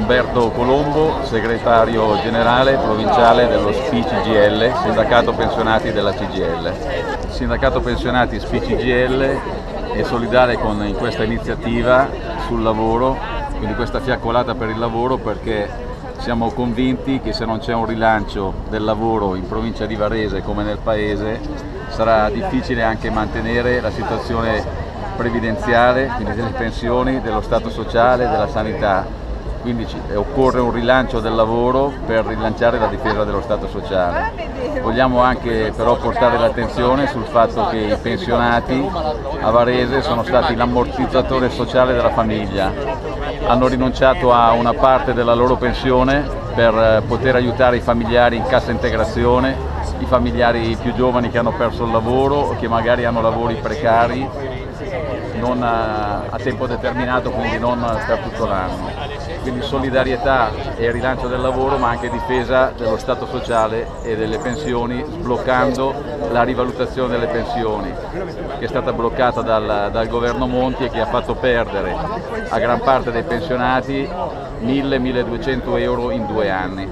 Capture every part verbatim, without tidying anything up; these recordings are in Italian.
Umberto Colombo, segretario generale provinciale dello S P I C G I L, Sindacato Pensionati della C G I L. Il Sindacato Pensionati S P I C G I L è solidale con in questa iniziativa sul lavoro, quindi questa fiaccolata per il lavoro, perché siamo convinti che se non c'è un rilancio del lavoro in provincia di Varese come nel paese sarà difficile anche mantenere la situazione previdenziale, quindi delle pensioni, dello stato sociale, della sanità. Quindi occorre un rilancio del lavoro per rilanciare la difesa dello stato sociale. Vogliamo anche però portare l'attenzione sul fatto che i pensionati a Varese sono stati l'ammortizzatore sociale della famiglia, hanno rinunciato a una parte della loro pensione per poter aiutare i familiari in cassa integrazione, i familiari più giovani che hanno perso il lavoro o che magari hanno lavori precari non a, a tempo determinato, quindi non per tutto l'anno. Quindi solidarietà e rilancio del lavoro, ma anche difesa dello stato sociale e delle pensioni, sbloccando la rivalutazione delle pensioni, che è stata bloccata dal, dal governo Monti e che ha fatto perdere a gran parte dei pensionati mille milleduecento euro in due anni.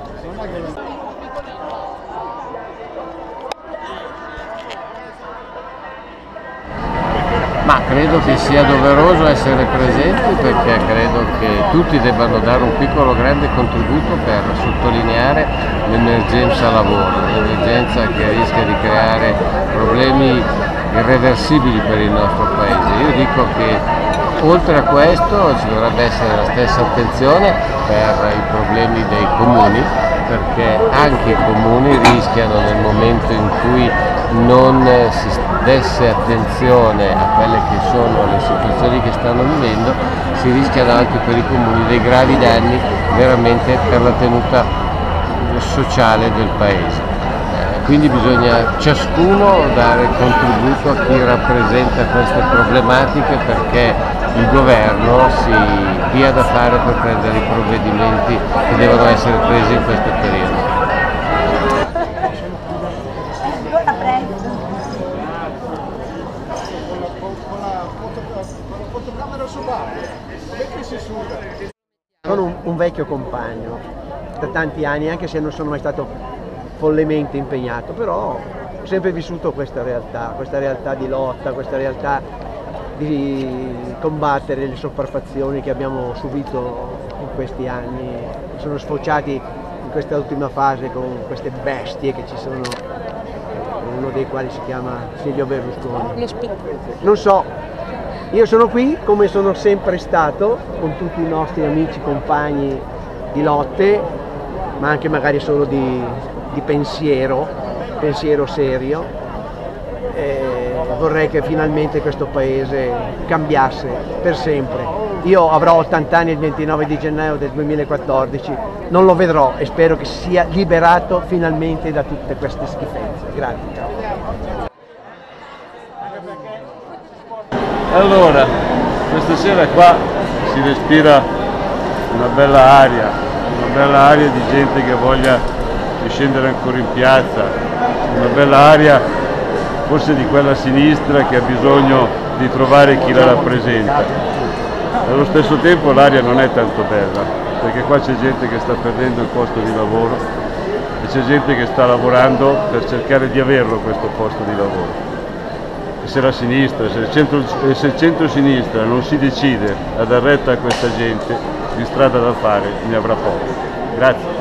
Ma credo che sia doveroso essere presenti, perché credo che tutti debbano dare un piccolo grande contributo per sottolineare l'emergenza lavoro, l'emergenza che rischia di creare problemi irreversibili per il nostro Paese. Io dico che oltre a questo ci dovrebbe essere la stessa attenzione per i problemi dei comuni, perché anche i comuni rischiano, nel momento in cui non si desse attenzione a quelle che sono le situazioni che stanno vivendo, si rischiano anche per i comuni dei gravi danni veramente per la tenuta sociale del Paese. Eh, quindi bisogna ciascuno dare contributo a chi rappresenta queste problematiche, perché il governo si dia da fare per prendere i provvedimenti che devono essere presi in questo periodo. Sono un, un vecchio compagno da tanti anni, anche se non sono mai stato follemente impegnato, però ho sempre vissuto questa realtà, questa realtà di lotta, questa realtà di combattere le sopraffazioni che abbiamo subito in questi anni, sono sfociati in questa ultima fase con queste bestie che ci sono, uno dei quali si chiama Silvio Berlusconi. Non so. Io sono qui, come sono sempre stato, con tutti i nostri amici, compagni di lotte, ma anche magari solo di, di pensiero, pensiero serio. E vorrei che finalmente questo Paese cambiasse per sempre. Io avrò ottanta anni il ventinove di gennaio del duemilaquattordici, non lo vedrò e spero che sia liberato finalmente da tutte queste schifezze. Grazie. Allora, questa sera qua si respira una bella aria, una bella aria di gente che voglia scendere ancora in piazza, una bella aria forse di quella sinistra che ha bisogno di trovare chi la rappresenta. Allo stesso tempo l'aria non è tanto bella, perché qua c'è gente che sta perdendo il posto di lavoro e c'è gente che sta lavorando per cercare di averlo questo posto di lavoro. Se la sinistra, se il, centro, se il centro-sinistra non si decide a dar retta a questa gente, di strada da fare ne avrà poco. Grazie.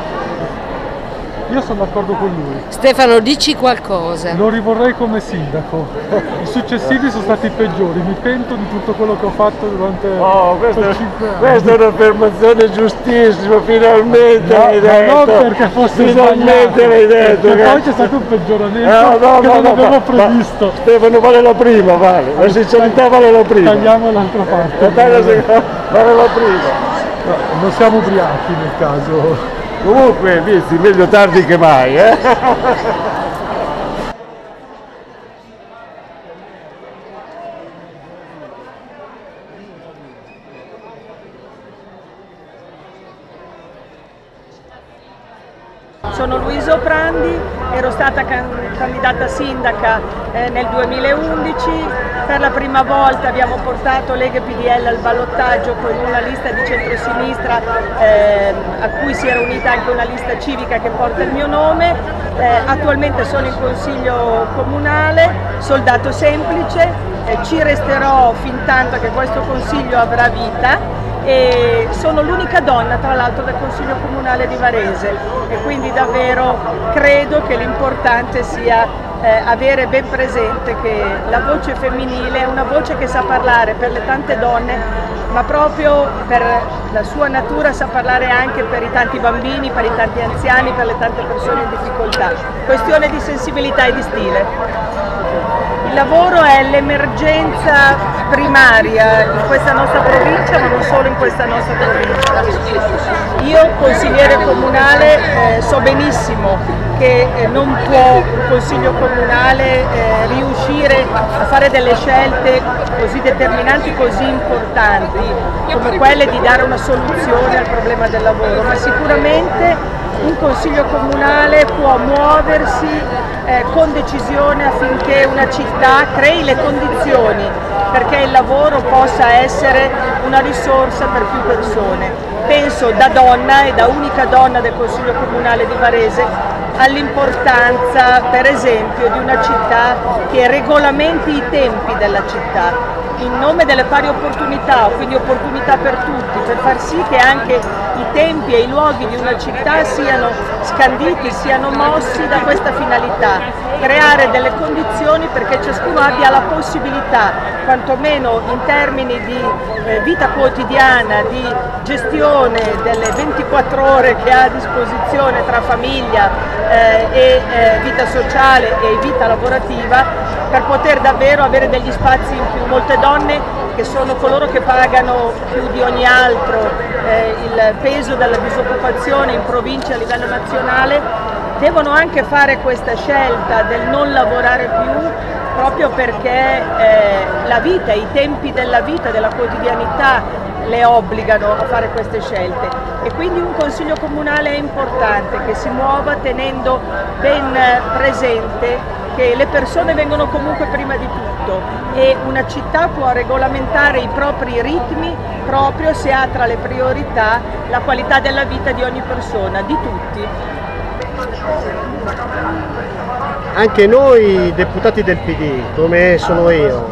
Io sono d'accordo con lui. Stefano, dici qualcosa. Lo rivorrei come sindaco. I successivi sono stati peggiori, mi pento di tutto quello che ho fatto durante oh, questa, cinque anni. Questa è un'affermazione giustissima, finalmente no, l'hai detto. Non perché fosse finalmente l'hai detto. Perché poi c'è stato un peggioramento no, no, che no, non no, avevo ma, previsto. Ma, Stefano, vale la prima, vale. La sincerità vale la prima. Tagliamo l'altra parte. Vale la prima. No, non siamo ubriachi nel caso. Comunque, visti, meglio tardi che mai, eh? Sono Luisa Oprandi, ero stata can candidata sindaca eh, nel duemilaundici, per la prima volta abbiamo portato Lega e P D L al ballottaggio con una lista di centrosinistra eh, a cui si era unita anche una lista civica che porta il mio nome. Eh, attualmente sono in consiglio comunale, soldato semplice, eh, ci resterò fin tanto che questo consiglio avrà vita. E sono l'unica donna tra l'altro del Consiglio Comunale di Varese e quindi davvero credo che l'importante sia eh, avere ben presente che la voce femminile è una voce che sa parlare per le tante donne, ma proprio per la sua natura sa parlare anche per i tanti bambini, per i tanti anziani, per le tante persone in difficoltà. Questione di sensibilità e di stile. Il lavoro è l'emergenza primaria in questa nostra provincia, ma non solo in questa nostra provincia. Io, consigliere comunale, eh, so benissimo che eh, non può un consiglio comunale eh, riuscire a fare delle scelte così determinanti, così importanti, come quelle di dare una soluzione al problema del lavoro, ma sicuramente un consiglio comunale può muoversi eh, con decisione affinché una città crei le condizioni perché il lavoro possa essere una risorsa per più persone. Penso da donna e da unica donna del Consiglio Comunale di Varese all'importanza per esempio di una città che regolamenti i tempi della città in nome delle pari opportunità, quindi opportunità per tutti, per far sì che anche i tempi e i luoghi di una città siano scanditi, siano mossi da questa finalità, creare delle condizioni perché ciascuno abbia la possibilità, quantomeno in termini di eh, vita quotidiana, di gestione delle ventiquattro ore che ha a disposizione tra famiglia eh, e eh, vita sociale e vita lavorativa, per poter davvero avere degli spazi in più. Molte donne, che sono coloro che pagano più di ogni altro eh, il peso della disoccupazione in provincia a livello nazionale, devono anche fare questa scelta del non lavorare più proprio perché eh, la vita, i tempi della vita, della quotidianità le obbligano a fare queste scelte e quindi un consiglio comunale è importante che si muova tenendo ben presente che le persone vengono comunque prima di tutto e una città può regolamentare i propri ritmi proprio se ha tra le priorità la qualità della vita di ogni persona, di tutti. Anche noi deputati del P D, come sono io,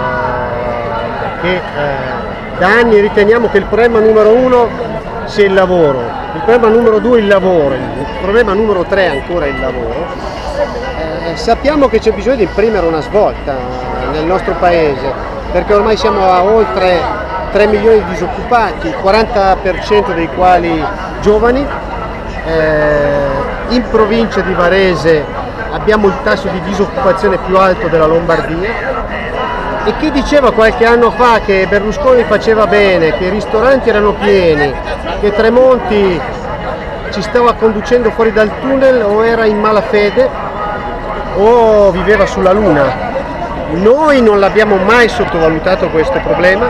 eh, che eh, da anni riteniamo che il problema numero uno sia il lavoro, il problema numero due il lavoro, il problema numero tre ancora il lavoro. Eh, sappiamo che c'è bisogno di imprimere una svolta nel nostro paese, perché ormai siamo a oltre tre milioni di disoccupati, il quaranta per cento dei quali giovani. Eh, in provincia di Varese abbiamo il tasso di disoccupazione più alto della Lombardia e chi diceva qualche anno fa che Berlusconi faceva bene, che i ristoranti erano pieni, che Tremonti ci stava conducendo fuori dal tunnel o era in malafede o viveva sulla luna. Noi non l'abbiamo mai sottovalutato questo problema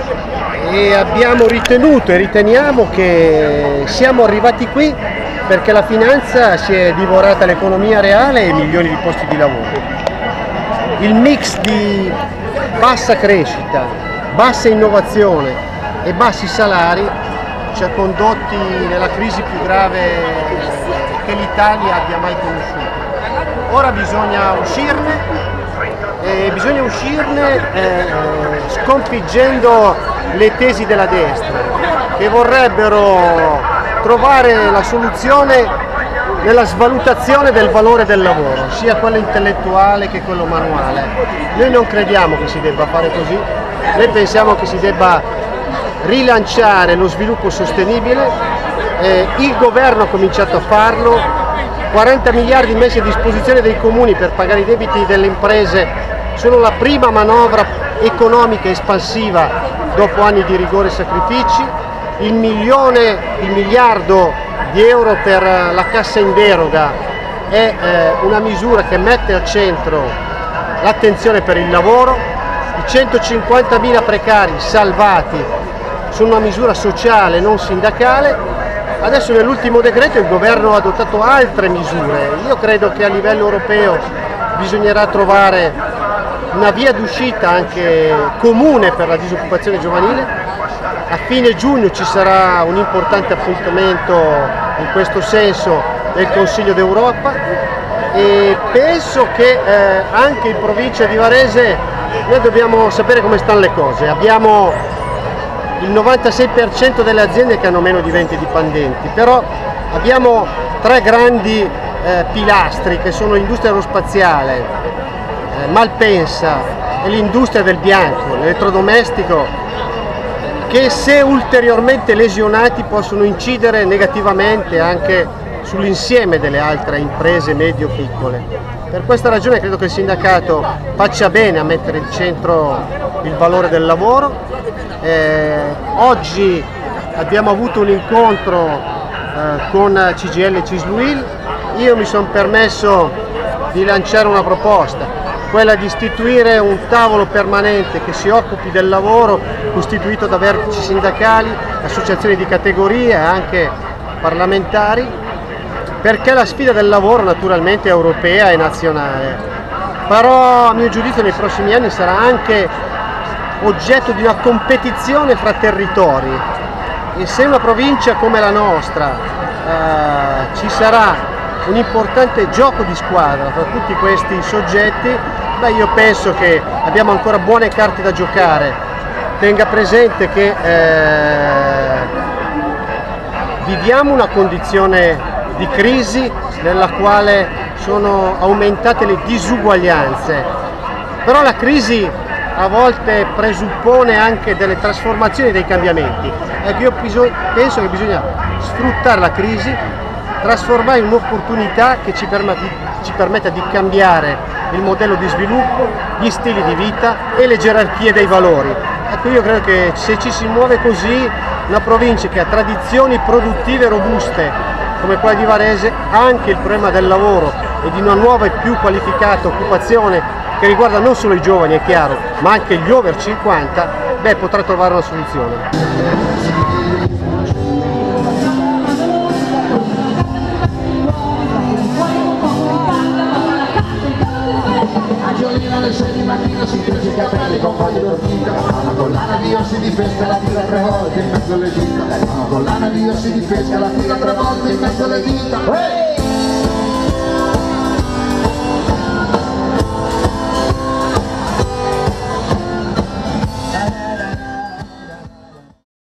e abbiamo ritenuto e riteniamo che siamo arrivati qui perché la finanza si è divorata l'economia reale e milioni di posti di lavoro. Il mix di bassa crescita, bassa innovazione e bassi salari ci ha condotti nella crisi più grave che l'Italia abbia mai conosciuto. Ora bisogna uscirne e bisogna uscirne eh, sconfiggendo le tesi della destra che vorrebbero trovare la soluzione nella svalutazione del valore del lavoro, sia quello intellettuale che quello manuale. Noi non crediamo che si debba fare così, noi pensiamo che si debba rilanciare lo sviluppo sostenibile, eh, il governo ha cominciato a farlo, quaranta miliardi messi a disposizione dei comuni per pagare i debiti delle imprese sono la prima manovra economica espansiva dopo anni di rigore e sacrifici, il milione, il miliardo di euro per la cassa in deroga è eh, una misura che mette al centro l'attenzione per il lavoro, i centocinquantamila precari salvati sono una misura sociale non sindacale, Adesso nell'ultimo decreto il governo ha adottato altre misure. Io credo che a livello europeo bisognerà trovare una via d'uscita anche comune per la disoccupazione giovanile. A fine giugno ci sarà un importante appuntamento in questo senso del Consiglio d'Europa e penso che eh, anche in provincia di Varese noi dobbiamo sapere come stanno le cose. Abbiamo il novantasei per cento delle aziende che hanno meno di venti dipendenti, però abbiamo tre grandi eh, pilastri che sono l'industria aerospaziale, eh, Malpensa e l'industria del bianco, l'elettrodomestico, che se ulteriormente lesionati possono incidere negativamente anche sull'insieme delle altre imprese medio-piccole. Per questa ragione credo che il sindacato faccia bene a mettere in centro il valore del lavoro. Eh, oggi abbiamo avuto un incontro eh, con C G I L e Cisluil. Io mi sono permesso di lanciare una proposta, quella di istituire un tavolo permanente che si occupi del lavoro, costituito da vertici sindacali, associazioni di categoria e anche parlamentari, perché la sfida del lavoro naturalmente è europea e nazionale, però a mio giudizio nei prossimi anni sarà anche oggetto di una competizione fra territori, e se una provincia come la nostra eh, ci sarà un importante gioco di squadra tra tutti questi soggetti, beh, io penso che abbiamo ancora buone carte da giocare. Tenga presente che eh, viviamo una condizione di crisi nella quale sono aumentate le disuguaglianze, però la crisi a volte presuppone anche delle trasformazioni e dei cambiamenti. Ecco, io penso che bisogna sfruttare la crisi, trasformare in un'opportunità che ci permetta, ci permetta di cambiare il modello di sviluppo, gli stili di vita e le gerarchie dei valori. Ecco, io credo che se ci si muove così, una provincia che ha tradizioni produttive robuste come quella di Varese, anche il problema del lavoro e di una nuova e più qualificata occupazione che riguarda non solo i giovani, è chiaro, ma anche gli over cinquanta, beh, potrà trovare una soluzione. Alle sei di mattina si fece i capelli con foglie d'ortica, una collana di ossi di pesca la tira tre volte in mezzo alle dita, una collana di ossi di pesca la tira tre volte in mezzo alle dita.